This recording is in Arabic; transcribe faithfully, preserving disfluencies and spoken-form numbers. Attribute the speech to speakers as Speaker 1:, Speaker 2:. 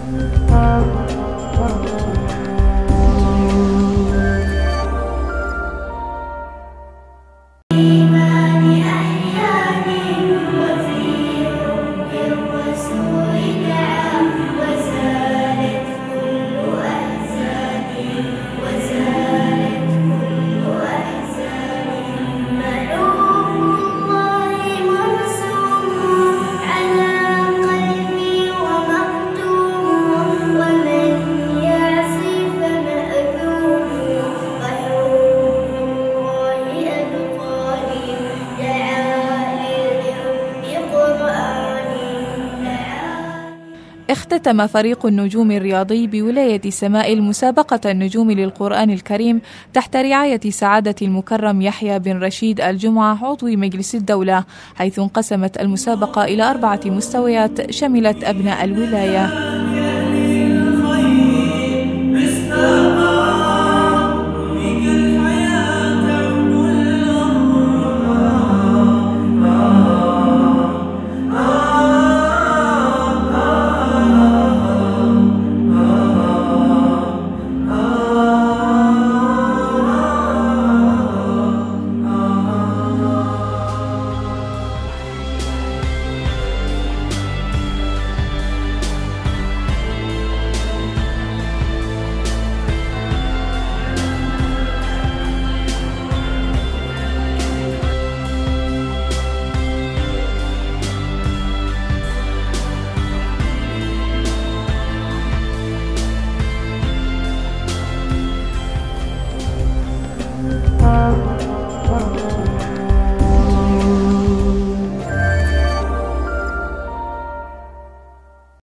Speaker 1: اختتم فريق النجوم الرياضي بولاية سمائل مسابقة النجوم للقرآن الكريم تحت رعاية سعادة المكرم يحيى بن رشيد الجمعة عضو مجلس الدولة، حيث انقسمت المسابقة إلى أربعة مستويات شملت أبناء الولاية.